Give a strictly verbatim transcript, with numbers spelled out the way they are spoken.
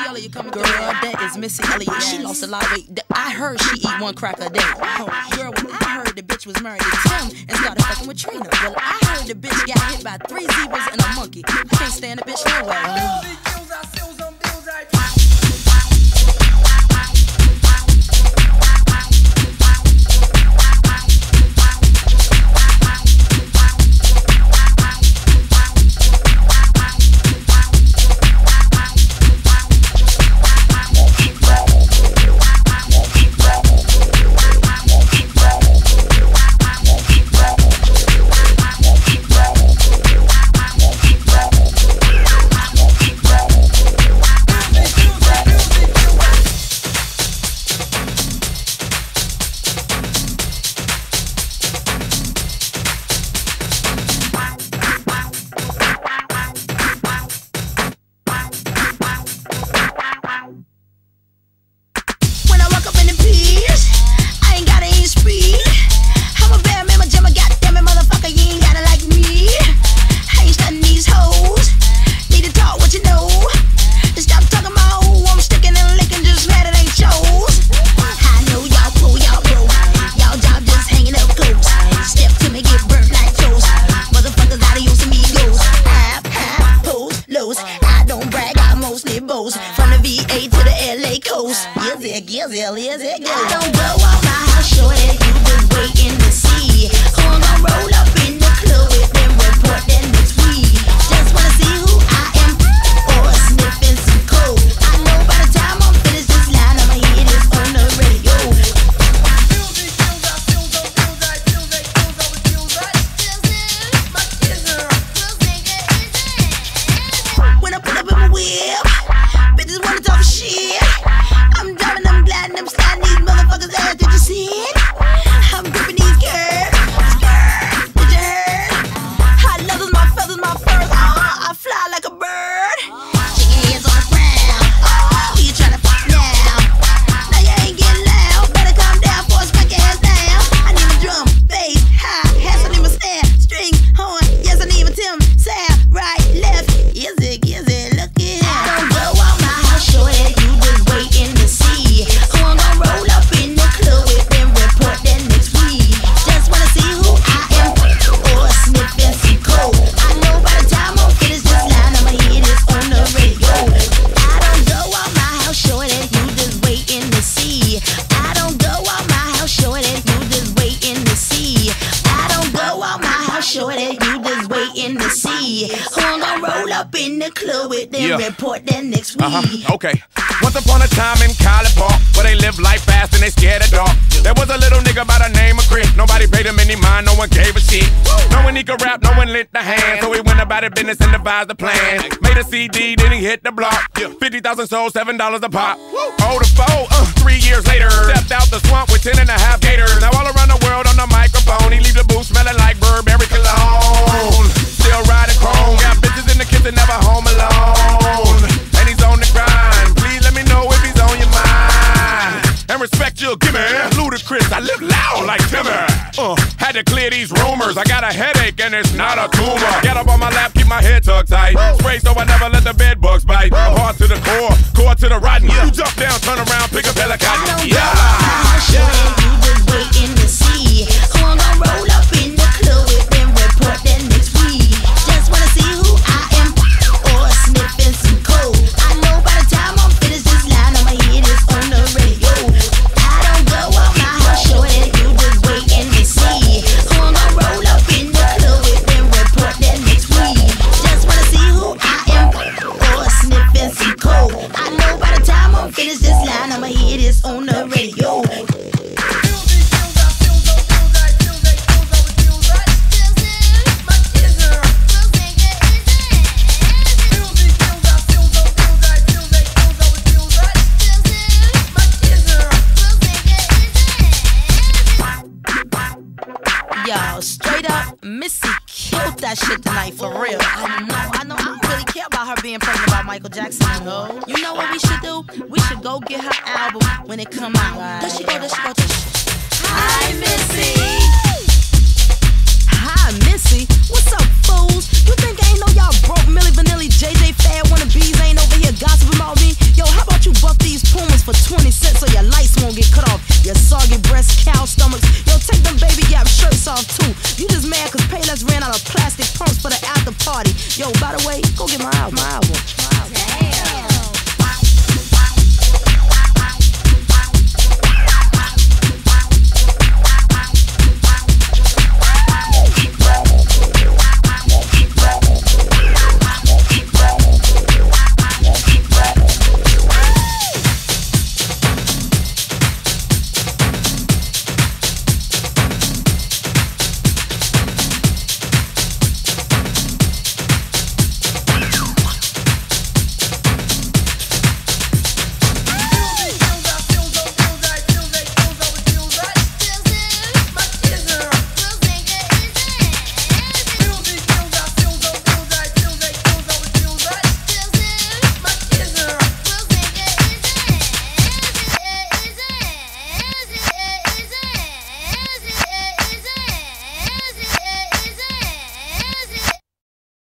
Elliott coming through. Girl, that is Missy Elliott. She lost a lot of weight. I heard she eat one crack a day. Oh, girl, when I heard the bitch was married to Tim and started fucking with Trina. Well, I heard the bitch got hit by three zebras and a monkey. I can't stand the bitch no way. Uh-huh, okay. Once upon a time in College Park, where they live life fast and they scared of dark. There was a little nigga by the name of Chris. Nobody paid him any mind, no one gave a shit. No one he could rap, no one lent a hand. So he went about his business and devised a plan. Made a C D, then he hit the block. fifty thousand sold, seven dollars a pop. Oh, the foe, uh, three years later, stepped out the swamp with ten and a half gators. Now all around the world on the microphone, he leave the booth smelling like Burberry cologne. Still riding chrome, got bitches in the kitchen, never home alone. And he's on the grind, please let me know if he's on your mind. And respect you'll give me, Ludacris, I live loud like Timmy. Uh, had to clear these rumors, I got a headache and it's not a tumor. Get up on my lap, keep my head tucked tight. Spray so I never let the bed bugs bite. I'm hard to the core, core to the rotten. You jump down, turn around, pick up hella cotton. Yeah, yeah. You just waiting to see who I'm gonna roll up in the club with them, report that next week. Just wanna see who I am, or sniffing some coke. I know by the time I'm finished this line, I'ma hear this on the radio. I don't go out my house, show that you just waiting to see who I'm gonna roll up in the club with them, report that next week. Just wanna see who I am, or sniffing some coke. I know by the time I'm finished this line, I'ma hear this on the radio. Yo, straight up, Missy killed that shit tonight, for real. I know, I know, I don't really care about her being pregnant by Michael Jackson. No. You know what we should do? We should go get her album when it come out. Right. There she go, there she go, there she go. Hi, Missy. Hi, Missy. What's up, fools? You think I ain't know y'all broke Milli Vanilli, J J Fad wannabes ain't over here gossiping about me? Yo, how way, go get my album. My album. My album.